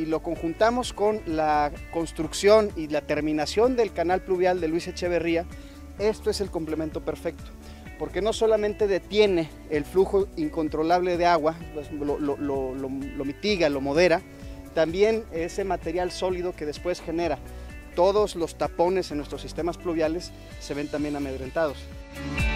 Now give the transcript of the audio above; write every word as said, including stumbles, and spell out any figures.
lo conjuntamos con la construcción y la terminación del canal pluvial de Luis Echeverría, esto es el complemento perfecto, porque no solamente detiene el flujo incontrolable de agua, pues lo, lo, lo, lo, lo mitiga, lo modera, también ese material sólido que después genera todos los tapones en nuestros sistemas pluviales se ven también amedrentados.